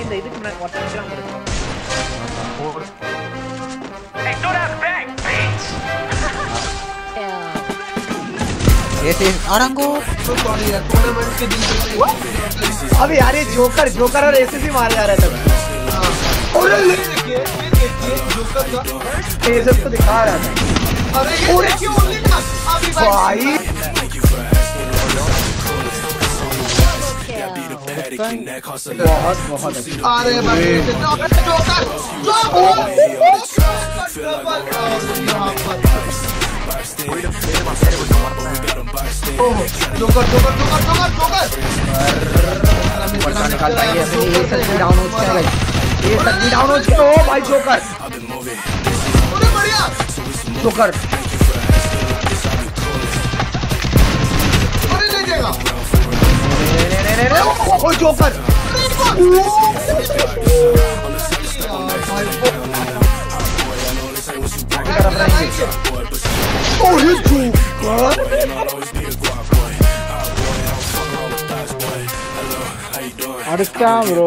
இந்த இதுக்கு முன்னாடி ஒருத்தன் நிக்கிறான் பாரு. ऐसे आरंगो अबे यार ये जोकर और एसएससी मार जा रहा है तब। अरे देखिए जोकर का एसएस को दिखा रहा था। अरे ये क्यों ओनली ना अभी भाई बहुत अरे भाई जोकर जोकर निकाल पाएंगे अपनी ये सच्ची डाउन हो चुका है ये सच्ची डाउन हो चुका है। ओ भाई जोकर अरे बढ़िया जोकर अरे ले जाएगा ओ जोकर ओ ये जोकर अड़का ब्रो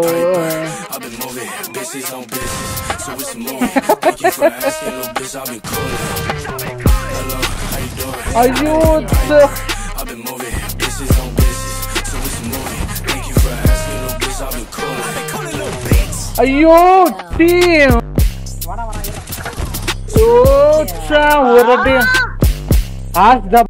अयो अयो टीम ओ चा हो रहा है आज